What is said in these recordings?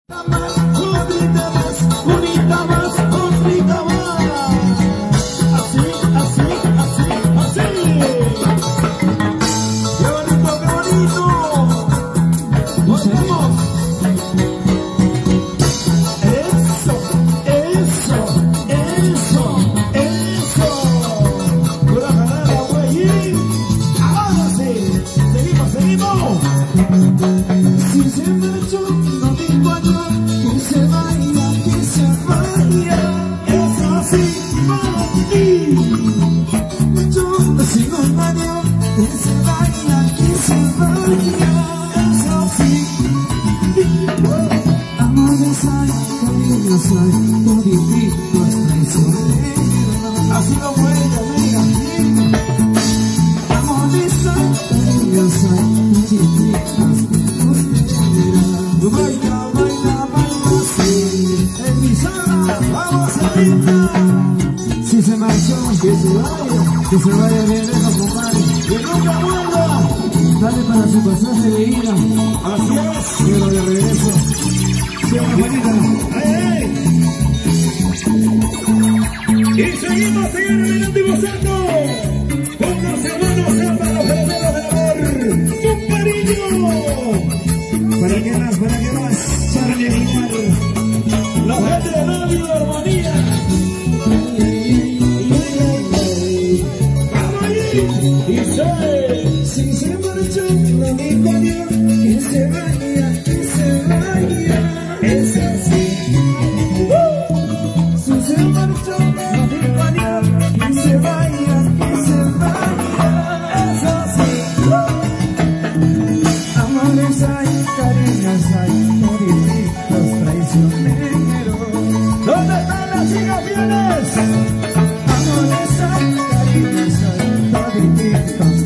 Si se marchó, que se vaya bien lejos, compadre, que nunca vuelva. Dale para su pasaje de ida. Así es, pero de regreso. Sí, Juanita. ¡Ay, ay! Y seguimos, adelante y gozando con los hermanos Zamba, los herederos del amor. ¡Un cariño! ¿Para qué más? ¿Para qué más? Charlie Aguilar. La gente de Radio Armonía. Si se marchó, no me engañó, que se vaya, es así. Si se marchó, no me engañó, que se vaya, es así. Amores hay, cariños hay, toditos traicioneros. ¿Dónde están las chicas fieles? Amores hay, cariños hay, toditos.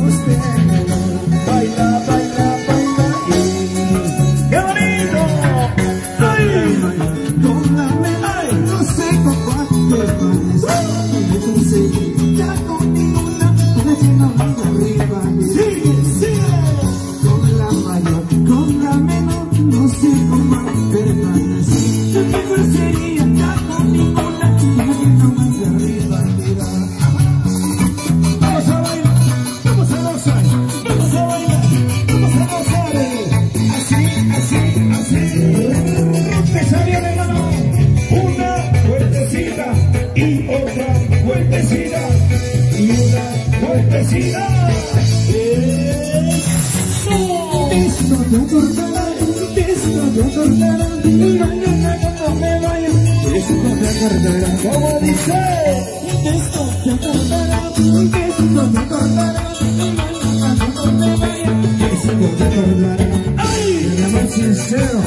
Baila, baila, baila, ¡qué bonito! ¡Ay! Ay, no sé con cuánto me conseguí ya con ninguna, arriba. Sigue, sigue. Con la mayor, con la menor, no sé cómo permanecí. Yo me sería ya con ninguna, arriba. Vamos a bailar, vamos a gozar. Y otra vueltecita, y una vueltecita. Esto te acordará, y mañana cuando me vaya, esto te acordará, como dice. Esto te acordará, y mañana cuando me vaya, esto te acordará. ¡Ay! El amor sincero.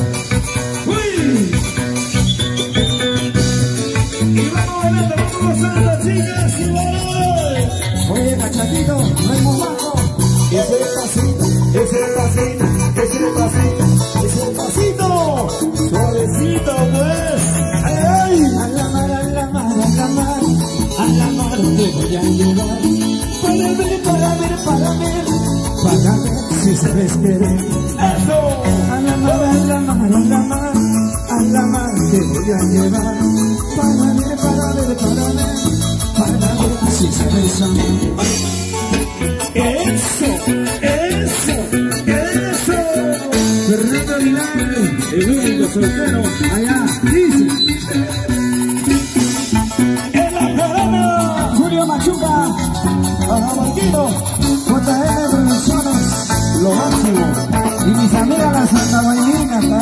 Chicas y varones. Oye, cachatito, no hay momaco. Ese pasito, suavecito pues. Ay, ay. A la mar te voy a llevar. Para ver si sabes querer. Eso. A la mar te voy a llevar. Para ver si sabes amar. Eso. Fernando Aguilar, el único soltero, allá, dice. En la corona, Julio Machuca, Ajabanquito, JR Producciones, lo máximo. Y mis amigas las Santa Bailarina.